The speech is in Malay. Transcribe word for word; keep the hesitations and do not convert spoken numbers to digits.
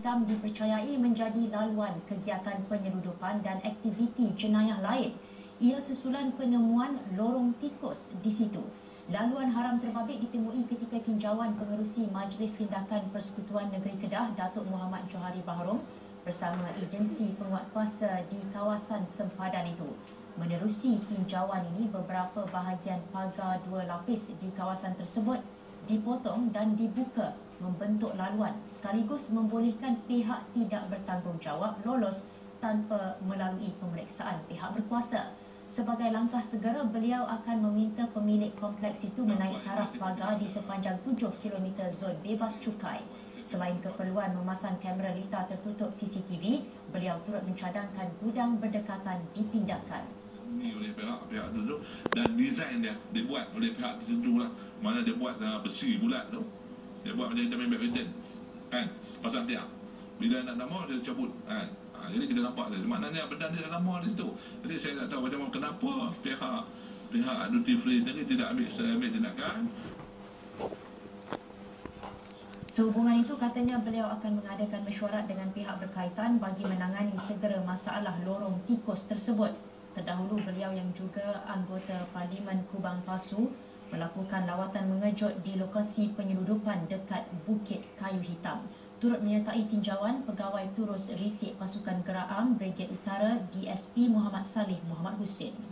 Hitam dipercayai menjadi laluan kegiatan penyeludupan dan aktiviti jenayah lain. Ia susulan penemuan lorong tikus di situ. Laluan haram terbabit ditemui ketika tinjauan pengerusi Majlis Tindakan Persekutuan Negeri Kedah, Datuk Muhammad Johari Bahrom bersama agensi penguatkuasa di kawasan sempadan itu. Menerusi tinjauan ini, beberapa bahagian pagar dua lapis di kawasan tersebut dipotong dan dibuka membentuk laluan sekaligus membolehkan pihak tidak bertanggungjawab lolos tanpa melalui pemeriksaan pihak berkuasa. Sebagai langkah segera, beliau akan meminta pemilik kompleks itu menaik taraf pagar di sepanjang tujuh kilometer zon bebas cukai. Selain keperluan memasang kamera litar tertutup C C T V, beliau turut mencadangkan gudang berdekatan dipindahkan. Oleh pihak-pihak tertentu dan desain dia dibuat oleh pihak tertentu lah. Mana dia buat uh, besi bulat tu, dia buat macam intermittent badminton kan, pasang tiang, bila nak lama dia cabut kan. Ha, jadi kita nampak dia, maknanya benda dia dah lama di situ. Jadi saya tak tahu macam mana, kenapa pihak pihak duty free sendiri tidak ambil ambil tindakan. Sehubungan itu, katanya beliau akan mengadakan mesyuarat dengan pihak berkaitan bagi menangani segera masalah lorong tikus tersebut. Terdahulu, beliau yang juga anggota Parlimen Kubang Pasu melakukan lawatan mengejut di lokasi penyeludupan dekat Bukit Kayu Hitam. Turut menyertai tinjauan Pegawai Turus Risik Pasukan Gerak Am Brigade Utara D S P Muhammad Saleh Muhammad Husin.